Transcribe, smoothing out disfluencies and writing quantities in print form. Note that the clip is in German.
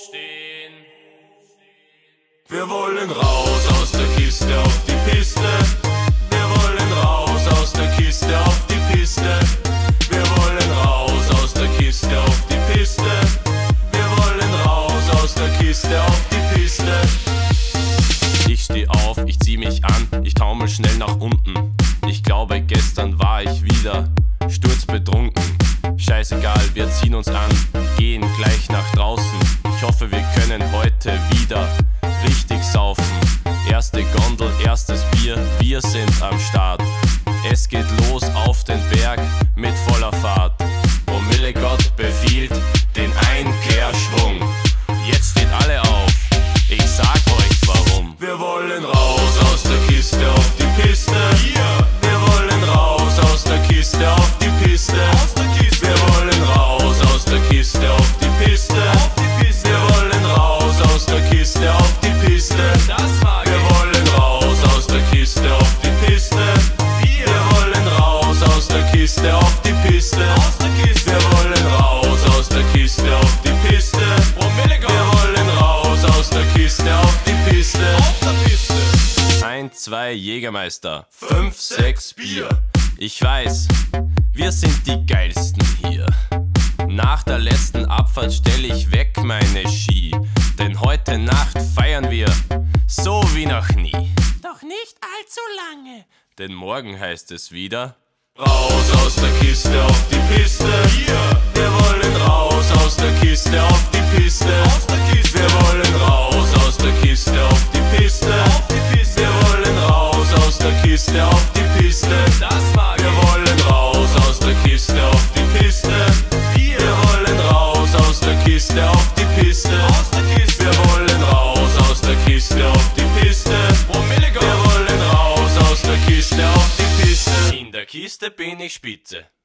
aufstehen. Wir wollen raus aus der Kiste auf die Piste. Wir wollen raus aus der Kiste auf die Piste. Wir wollen raus aus der Kiste auf die Piste. Wir wollen raus aus der Kiste auf die Piste. Ich steh auf, ich zieh mich an, ich taumel schnell nach unten. Ich glaube, gestern war ich wieder sturzbetrunken. Scheißegal, wir ziehen uns an, gehen gleich nach draußen. Ich hoffe, wir können heute wieder richtig saufen. Erste Gondel, erstes Bier, wir sind am Start. Es geht los auf den Berg mit voller Fahrt. Promillegott befiehlt den Einkehrschwung. Jetzt steht alle auf, ich sag euch warum. Wir wollen raus aus der Kiste auf die Piste. Wir wollen raus aus der Kiste auf die Piste. Wir wollen raus aus der Kiste auf die Piste. Wir wollen raus aus der Kiste auf die Piste. Wir wollen raus aus der Kiste auf die Piste. Wir wollen raus aus der Kiste auf die Piste. Wir wollen raus aus der Kiste auf die Piste. Wir wollen raus aus der Kiste auf die Piste. 1, 2 Jägermeister, 5, 6 Bier. Ich weiß, wir sind die geilsten hier. Nach der letzten Abfahrt stell ich weg meine Ski. Denn heute Nacht feiern wir so wie noch nie. Doch nicht allzu lange, denn morgen heißt es wieder raus aus der Kiste auf die Piste. Wir wollen raus aus der Kiste auf die Piste. Wir wollen raus aus der Kiste auf die Piste. Wir wollen raus aus der Kiste auf die Piste. Wir wollen raus aus der Kiste auf die Piste. Wir wollen raus aus der Kiste auf die Piste. Wir wollen raus aus der Kiste auf die Piste. Wir wollen raus aus der Kiste auf die Piste. In der Kiste bin ich spitze.